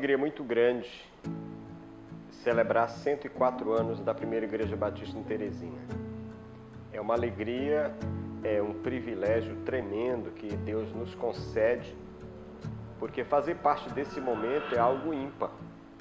alegria muito grande celebrar 104 anos da primeira Igreja Batista em Teresina. É uma alegria, é um privilégio tremendo que Deus nos concede, porque fazer parte desse momento é algo ímpar.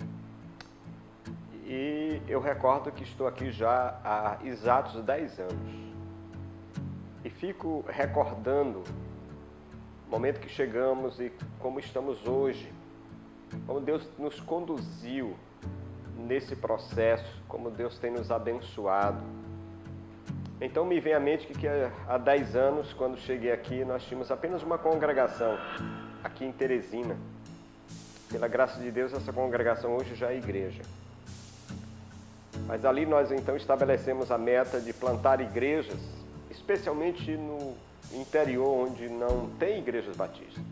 E eu recordo que estou aqui já há exatos 10 anos. E fico recordando o momento que chegamos e como estamos hoje, como Deus nos conduziu nesse processo, como Deus tem nos abençoado. Então me vem à mente que há 10 anos, quando cheguei aqui, nós tínhamos apenas uma congregação aqui em Teresina. Pela graça de Deus, essa congregação hoje já é igreja. Mas ali nós então estabelecemos a meta de plantar igrejas, especialmente no interior, onde não tem igrejas batistas.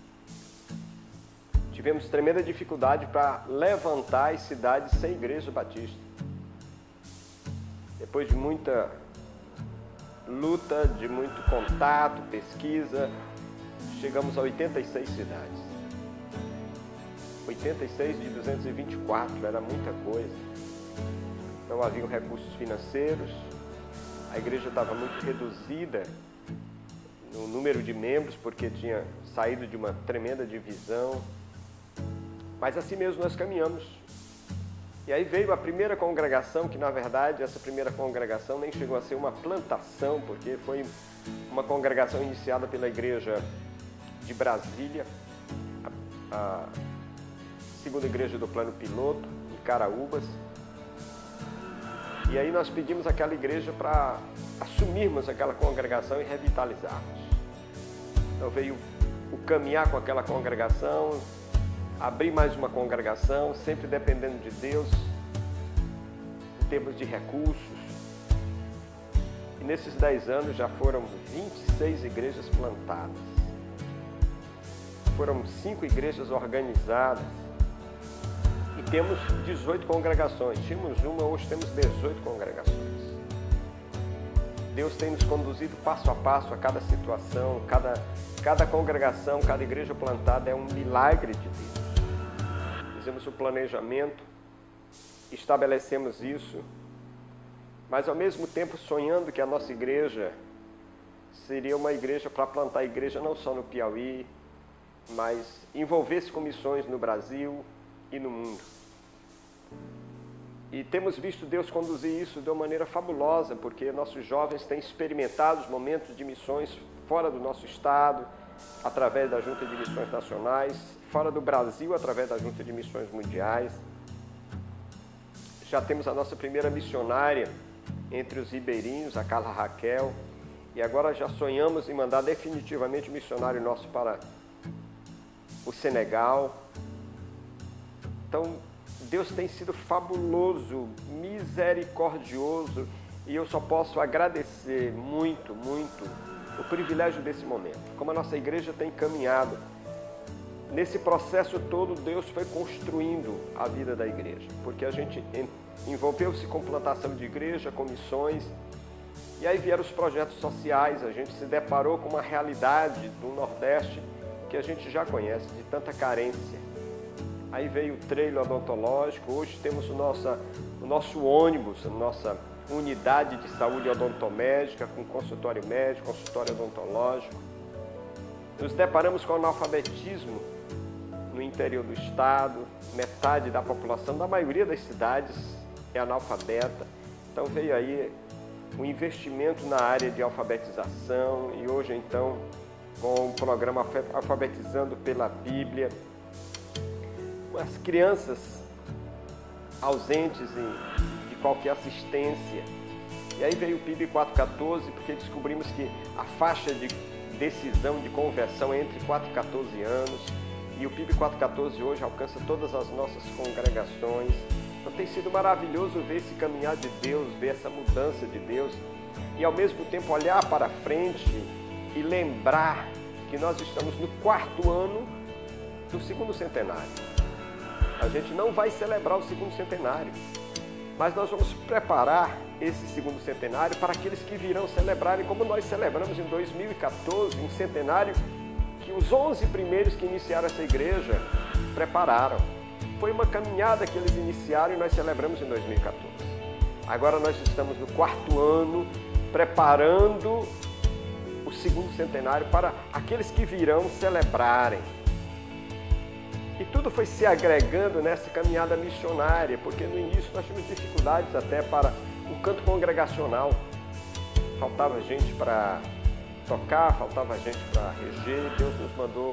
Tivemos tremenda dificuldade para levantar as cidades sem igreja batista. Depois de muita luta, de muito contato, pesquisa, chegamos a 86 cidades. 86 de 224, era muita coisa. Não haviam recursos financeiros, a igreja estava muito reduzida no número de membros, porque tinha saído de uma tremenda divisão. Mas assim mesmo nós caminhamos. E aí veio a primeira congregação, que na verdade essa primeira congregação nem chegou a ser uma plantação, porque foi uma congregação iniciada pela igreja de Brasília, a segunda igreja do plano piloto, em Caraúbas. E aí nós pedimos àquela igreja para assumirmos aquela congregação e revitalizarmos. Então veio o caminhar com aquela congregação, abrir mais uma congregação, sempre dependendo de Deus, em termos de recursos. E nesses 10 anos já foram 26 igrejas plantadas. Foram 5 igrejas organizadas. E temos 18 congregações. Tínhamos uma, hoje temos 18 congregações. Deus tem nos conduzido passo a passo a cada situação, cada congregação, cada igreja plantada é um milagre de Deus. Fizemos o planejamento, estabelecemos isso, mas ao mesmo tempo sonhando que a nossa igreja seria uma igreja para plantar igreja não só no Piauí, mas envolver-se com missões no Brasil e no mundo. E temos visto Deus conduzir isso de uma maneira fabulosa, porque nossos jovens têm experimentado os momentos de missões fora do nosso estado, através da Junta de Missões Nacionais, fora do Brasil, através da Junta de Missões Mundiais. Já temos a nossa primeira missionária entre os ribeirinhos, a Carla Raquel, e agora já sonhamos em mandar definitivamente um missionário nosso para o Senegal. Então, Deus tem sido fabuloso, misericordioso, e eu só posso agradecer muito, muito o privilégio desse momento. Como a nossa igreja tem caminhado, nesse processo todo Deus foi construindo a vida da igreja, porque a gente envolveu-se com plantação de igreja, com missões, e aí vieram os projetos sociais, a gente se deparou com uma realidade do Nordeste que a gente já conhece, de tanta carência. Aí veio o trailer odontológico, hoje temos o nosso ônibus, a nossa unidade de saúde odontomédica, com consultório médico, consultório odontológico. Nos deparamos com o analfabetismo no interior do estado, metade da população, da maioria das cidades, é analfabeta. Então veio aí o investimento na área de alfabetização e hoje então com o programa Alfabetizando pela Bíblia, as crianças ausentes de qualquer assistência. E aí veio o PIB 414, porque descobrimos que a faixa de decisão de conversão é entre 4 e 14 anos, e o PIB 414 hoje alcança todas as nossas congregações. Então tem sido maravilhoso ver esse caminhar de Deus, ver essa mudança de Deus, e ao mesmo tempo olhar para frente e lembrar que nós estamos no 4º ano do 2º centenário. A gente não vai celebrar o 2º centenário, mas nós vamos preparar esse 2º centenário para aqueles que virão celebrarem, como nós celebramos em 2014, um centenário que os 11 primeiros que iniciaram essa igreja prepararam. Foi uma caminhada que eles iniciaram e nós celebramos em 2014. Agora nós estamos no 4º ano, preparando o 2º centenário para aqueles que virão celebrarem. E tudo foi se agregando nessa caminhada missionária, porque no início nós tivemos dificuldades até para o canto congregacional. Faltava gente para tocar, faltava gente para reger. Deus nos mandou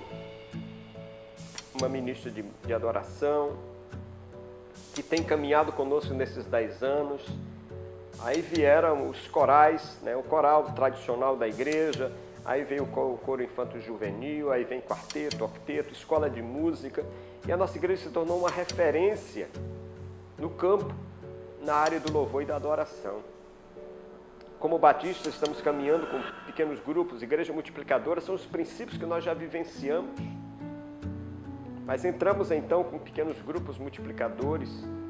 uma ministra de adoração que tem caminhado conosco nesses 10 anos. Aí vieram os corais, né, o coral tradicional da igreja, aí veio o coro infanto-juvenil, aí vem quarteto, octeto, escola de música. E a nossa igreja se tornou uma referência no campo, na área do louvor e da adoração. Como batistas, estamos caminhando com pequenos grupos, igreja multiplicadora, são os princípios que nós já vivenciamos. Mas entramos então com pequenos grupos multiplicadores.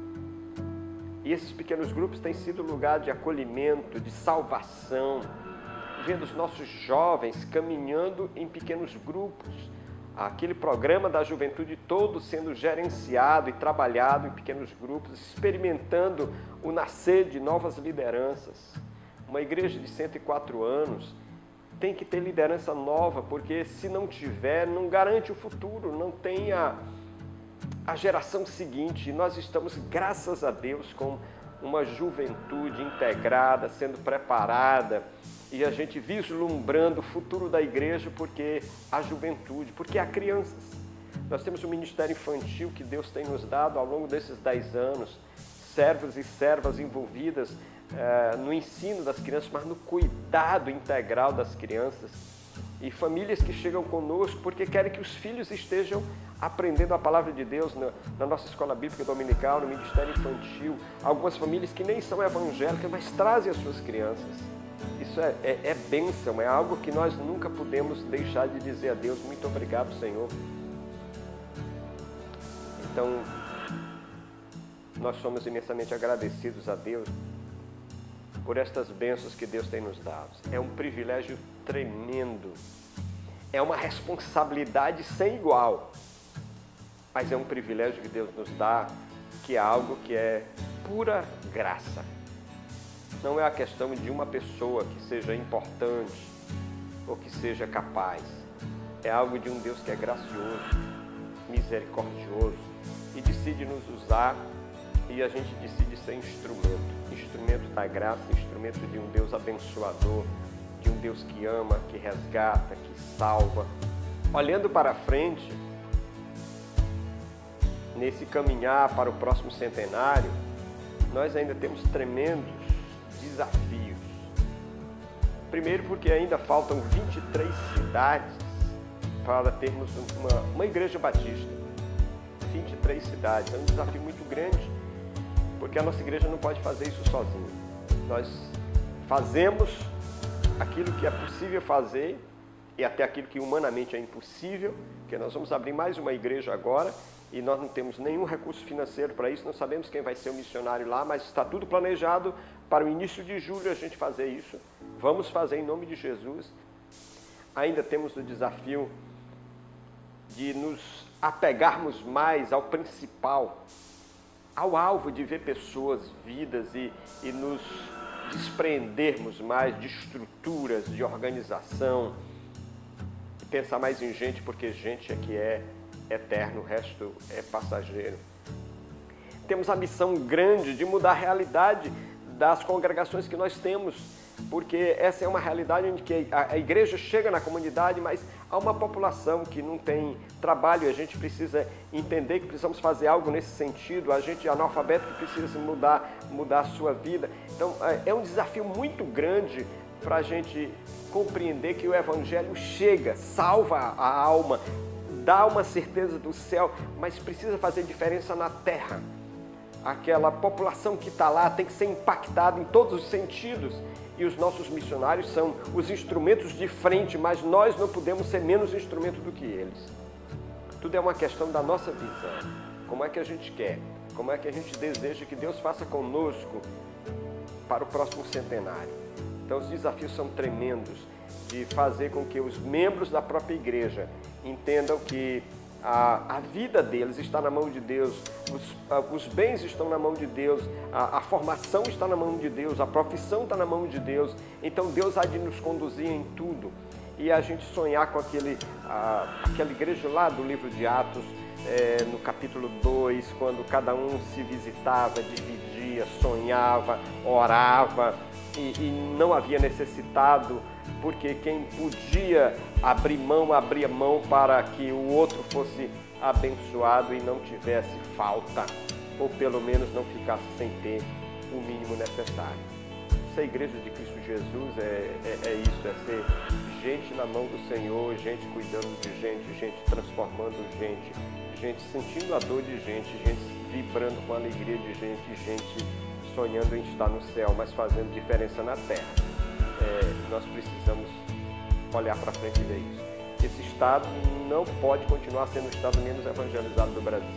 E esses pequenos grupos têm sido lugar de acolhimento, de salvação, vendo os nossos jovens caminhando em pequenos grupos. Aquele programa da juventude todo sendo gerenciado e trabalhado em pequenos grupos, experimentando o nascer de novas lideranças. Uma igreja de 104 anos tem que ter liderança nova, porque se não tiver, não garante o futuro, não tem a geração seguinte. E nós estamos, graças a Deus, com uma juventude integrada, sendo preparada, e a gente vislumbrando o futuro da igreja, porque há juventude, porque há crianças. Nós temos um ministério infantil que Deus tem nos dado ao longo desses 10 anos, servos e servas envolvidas no ensino das crianças, mas no cuidado integral das crianças. E famílias que chegam conosco porque querem que os filhos estejam aprendendo a palavra de Deus na nossa escola bíblica dominical, no ministério infantil. Algumas famílias que nem são evangélicas, mas trazem as suas crianças. Isso é bênção, é algo que nós nunca podemos deixar de dizer a Deus: muito obrigado, Senhor. Então, nós somos imensamente agradecidos a Deus por estas bênçãos que Deus tem nos dado. É um privilégio tremendo, é uma responsabilidade sem igual, mas é um privilégio que Deus nos dá, que é algo que é pura graça. Não é a questão de uma pessoa que seja importante ou que seja capaz. É algo de um Deus que é gracioso, misericordioso e decide nos usar, e a gente decide ser instrumento da graça, instrumento de um Deus abençoador, de um Deus que ama, que resgata, que salva. Olhando para frente, nesse caminhar para o próximo centenário, nós ainda temos tremendos desafios. Primeiro, porque ainda faltam 23 cidades para termos uma igreja batista. 23 cidades, é um desafio muito grande, porque a nossa igreja não pode fazer isso sozinha. Nós fazemos aquilo que é possível fazer e até aquilo que humanamente é impossível, porque nós vamos abrir mais uma igreja agora e nós não temos nenhum recurso financeiro para isso, não sabemos quem vai ser o missionário lá, mas está tudo planejado para o início de julho a gente fazer isso. Vamos fazer em nome de Jesus. Ainda temos o desafio de nos apegarmos mais ao principal, ao alvo de ver pessoas, vidas e nos desprendermos mais de estruturas, de organização, e pensar mais em gente, porque gente é que é eterno, o resto é passageiro. Temos a missão grande de mudar a realidade das congregações que nós temos, porque essa é uma realidade onde que a igreja chega na comunidade, mas há uma população que não tem trabalho e a gente precisa entender que precisamos fazer algo nesse sentido. A gente é analfabeto que precisa mudar a sua vida. Então, é um desafio muito grande para a gente compreender que o Evangelho chega, salva a alma, dá uma certeza do céu, mas precisa fazer diferença na terra. Aquela população que está lá tem que ser impactada em todos os sentidos. E os nossos missionários são os instrumentos de frente, mas nós não podemos ser menos instrumento do que eles. Tudo é uma questão da nossa visão. Como é que a gente quer? Como é que a gente deseja que Deus faça conosco para o próximo centenário? Então os desafios são tremendos de fazer com que os membros da própria igreja entendam que A vida deles está na mão de Deus, os bens estão na mão de Deus, a formação está na mão de Deus, a profissão está na mão de Deus. Então Deus há de nos conduzir em tudo. E a gente sonhar com aquela igreja lá do livro de Atos, no capítulo 2, quando cada um se visitava, dividia, sonhava, orava e não havia necessitado, porque quem podia abrir mão, abria mão para que o outro fosse abençoado e não tivesse falta, ou pelo menos não ficasse sem ter o mínimo necessário. Ser igreja de Cristo Jesus é isso, é ser gente na mão do Senhor, gente cuidando de gente transformando gente sentindo a dor de gente vibrando com a alegria de gente sonhando em estar no céu, mas fazendo diferença na terra. Nós precisamos olhar para frente e ver isso. Esse estado não pode continuar sendo o estado menos evangelizado do Brasil.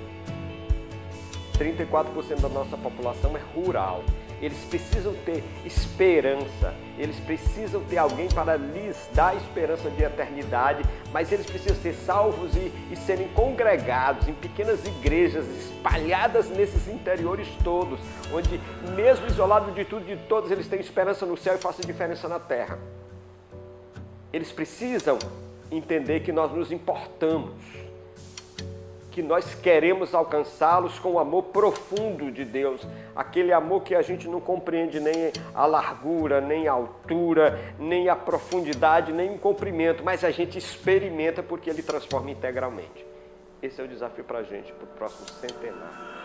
34% da nossa população é rural. Eles precisam ter esperança, eles precisam ter alguém para lhes dar esperança de eternidade, mas eles precisam ser salvos e serem congregados em pequenas igrejas espalhadas nesses interiores todos, onde mesmo isolado de tudo e de todos, eles têm esperança no céu e façam diferença na terra. Eles precisam entender que nós nos importamos, que nós queremos alcançá-los com o amor profundo de Deus, aquele amor que a gente não compreende nem a largura, nem a altura, nem a profundidade, nem o comprimento, mas a gente experimenta porque ele transforma integralmente. Esse é o desafio para a gente, para o próximo centenário.